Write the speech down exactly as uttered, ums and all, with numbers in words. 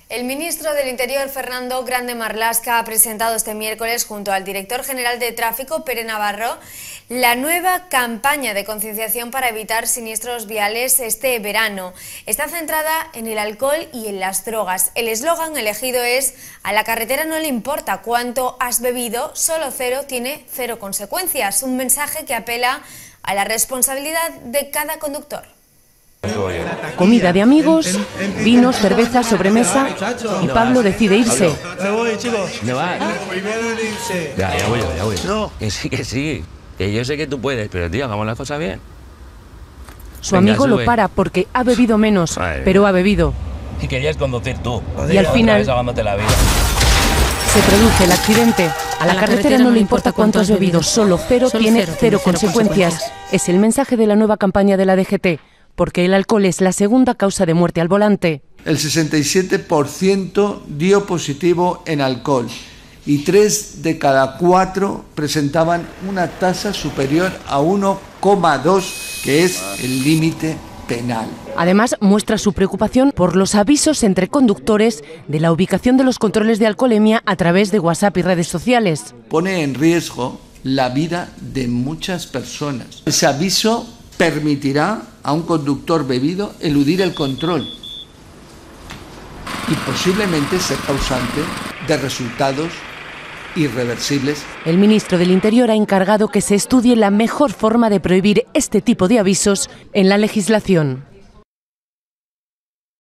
El ministro del Interior, Fernando Grande Marlaska, ha presentado este miércoles, junto al director general de Tráfico, Pere Navarro, la nueva campaña de concienciación para evitar siniestros viales este verano. Está centrada en el alcohol y en las drogas. El eslogan elegido es: a la carretera no le importa cuánto has bebido, solo cero tiene cero consecuencias. Un mensaje que apela a la responsabilidad de cada conductor. Comida de amigos, vinos, cerveza, sobremesa, y Pablo decide irse. Me voy, chicos. ¿Me vas? Primero en irse. Ya, ya voy yo, ya voy yo. No. Que sí, que sí. Que yo sé que tú puedes, pero tío, hagamos las cosas bien. Su Venga, amigo sube. lo para porque ha bebido menos, Ay. pero ha bebido. Y querías conducir tú. Y al final Salvándote la vida. se produce el accidente. A la carretera no le importa cuánto has bebido, solo cero tiene cero consecuencias. Es el mensaje de la nueva campaña de la D G T, porque el alcohol es la segunda causa de muerte al volante. El sesenta y siete por ciento dio positivo en alcohol y tres de cada cuatro presentaban una tasa superior a uno coma dos, que es el límite penal. Además, muestra su preocupación por los avisos entre conductores de la ubicación de los controles de alcoholemia a través de WhatsApp y redes sociales. Pone en riesgo la vida de muchas personas. Ese aviso permitirá a un conductor bebido eludir el control y posiblemente ser causante de resultados irreversibles. El ministro del Interior ha encargado que se estudie la mejor forma de prohibir este tipo de avisos en la legislación.